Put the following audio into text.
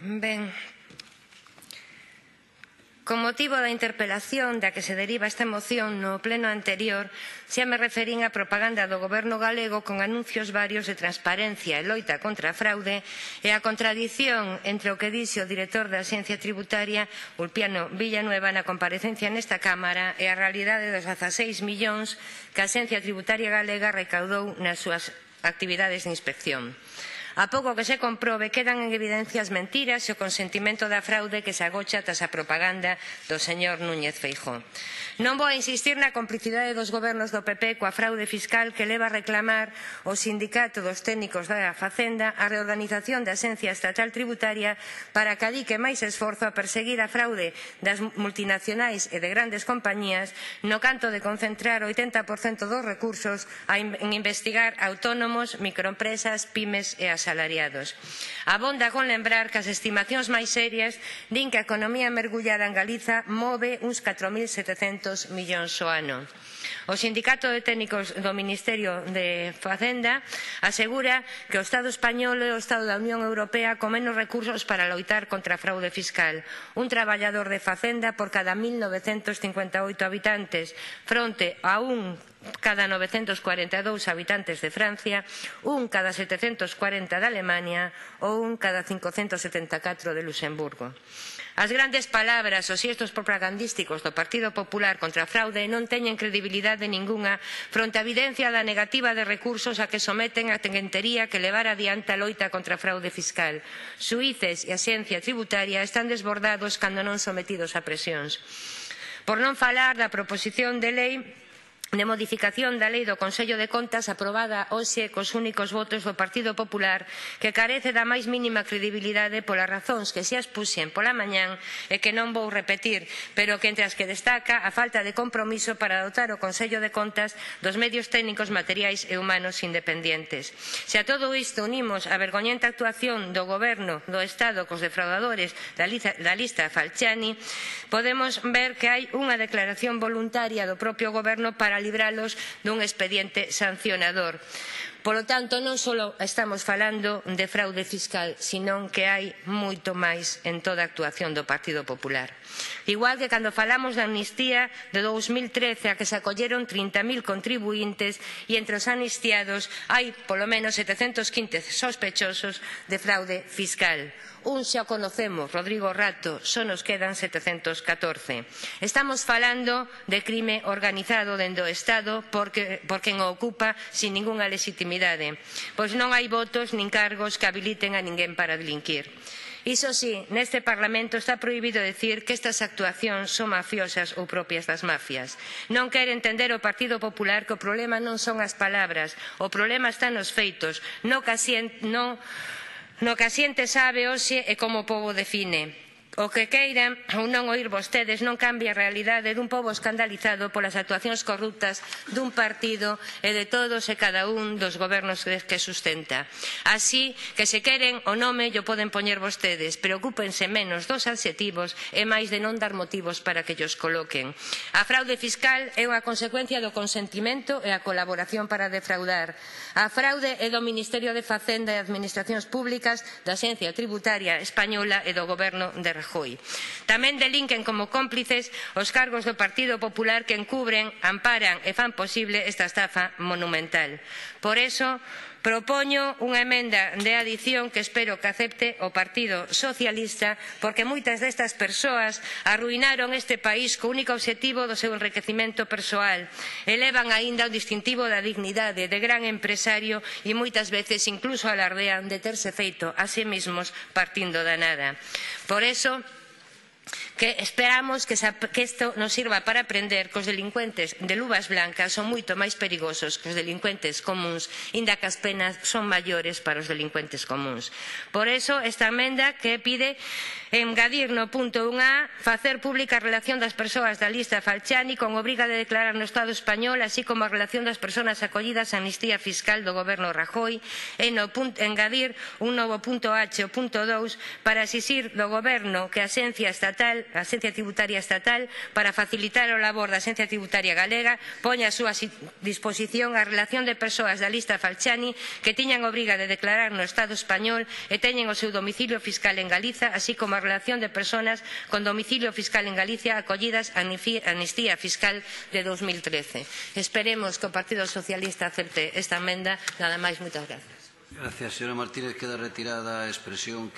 Ben, con motivo da interpelación da que se deriva esta moción no pleno anterior, xa me referín á propaganda do Goberno galego con anuncios varios de transparencia e loita contra a fraude e a contradición entre o que dixe o director da Axencia Tributaria, Ulpiano Villanueva, na comparecencia nesta Cámara e a realidade dos 16 millóns que a Axencia Tributaria galega recaudou nas súas actividades de inspección. A pouco que se comprobe, quedan en evidencia as mentiras e o consentimento da fraude que se agocha tras a propaganda do señor Núñez Feijóo. Non vou a insistir na complicidade dos gobernos do PP coa fraude fiscal que leva a reclamar o Sindicato dos Técnicos da Facenda a reorganización da Axencia Estatal Tributaria para que adique máis esforzo a perseguir a fraude das multinacionais e de grandes compañías no canto de concentrar o 80% dos recursos en investigar autónomos, microempresas, pymes e asalariados. Abonda con lembrar que as estimacións máis serias din que a economía mergullada en Galiza move uns 4.700 millóns ao ano. O Sindicato de Técnicos do Ministerio de Facenda asegura que o Estado español é o Estado da Unión Europea con menos recursos para loitar contra a fraude fiscal. Un traballador de Facenda por cada 1.958 habitantes, fronte a un cada 942 habitantes de Francia, un cada 740 de Alemania ou un cada 574 de Luxemburgo. As grandes palabras, os xestos propagandísticos do Partido Popular contra a fraude non teñen credibilidade ningunha fronte á evidencia da negativa de recursos a que someten a tenguentería que levar adiante a loita contra a fraude fiscal. Xuíces e a Axencia Tributaria están desbordados cando non sometidos a presións. Por non falar da proposición de lei de modificación da Lei do Consello de Contas aprobada hoxe cos únicos votos do Partido Popular que carece da máis mínima credibilidade polas razóns que xa expuxen pola mañán e que non vou repetir, pero que entre as que destaca a falta de compromiso para dotar o Consello de Contas dos medios técnicos, materiais e humanos independentes. Se a todo isto unimos a vergoñenta actuación do Goberno do Estado cos defraudadores da lista Falciani, podemos ver que hai unha declaración voluntaria do propio Goberno para libralos dun expediente sancionador. Polo tanto, non só estamos falando de fraude fiscal, senón que hai moito máis en toda a actuación do Partido Popular. Igual que cando falamos da amnistía de 2013 a que se acolleron 30.000 contribuíntes e entre os amnistiados hai polo menos 715 sospechosos de fraude fiscal. Un xa o conocemos, Rodrigo Rato, só nos quedan 714. Estamos falando de crime organizado dende o Estado por quen o ocupa sin ningunha legitimidade, pois non hai votos nin cargos que habiliten a ninguén para delinquir. Iso sí, neste Parlamento está prohibido decir que estas actuacións son mafiosas ou propias das mafias. Non quere entender o Partido Popular que o problema non son as palabras, o problema está nos feitos, no que a xente sabe hoxe e como o pobo define. O que queiran ou non oír vostedes non cambia a realidade dun pobo escandalizado polas actuacións corruptas dun partido e de todos e cada un dos gobernos que sustenta. Así que se queren o nome o poden poñer vostedes, preocúpense menos dos adxetivos e máis de non dar motivos para que llos coloquen. A fraude fiscal é unha consecuencia do consentimento e a colaboración para defraudar. A fraude é do Ministerio de Facenda e Administracións Públicas, da Axencia Tributaria Española e do Goberno de Rajoy. Tamén delinquen como cómplices os cargos do Partido Popular que encubren, amparan e fan posible esta estafa monumental. Por eso, propoño unha emenda de adición que espero que acepte o Partido Socialista, porque moitas destas persoas arruinaron este país co único obxectivo do seu enriquecimento persoal. Elevan aínda o distintivo da dignidade de gran empresario e moitas veces incluso alardean de terse feito a sí mesmos partindo da nada. Por eso, que esperamos que isto nos sirva para aprender que os delincuentes de luvas blancas son moito máis perigosos que os delincuentes comúns, inda que as penas son maiores para os delincuentes comúns. Por eso, esta emenda que pide engadir no punto 1a, facer pública a relación das persoas da lista Falciani con obriga de declarar no Estado español, así como a relación das persoas acollidas á amnistía fiscal do goberno Rajoy, e engadir un novo punto H, o punto 2, para exixir do goberno que a Axencia Tributaria Estatal, para facilitar o labor da Axencia Tributaria Galega, poña a súa disposición a relación de persoas da lista Falciani que tiñan obriga de declarar no Estado español e teñen o seu domicilio fiscal en Galiza, así como a relación de persoas con domicilio fiscal en Galicia acollidas á amnistía fiscal de 2013. Esperemos que o Partido Socialista acepte esta emenda. Nada máis, moitas gracias. Gracias, señora Martínez. Queda retirada a expresión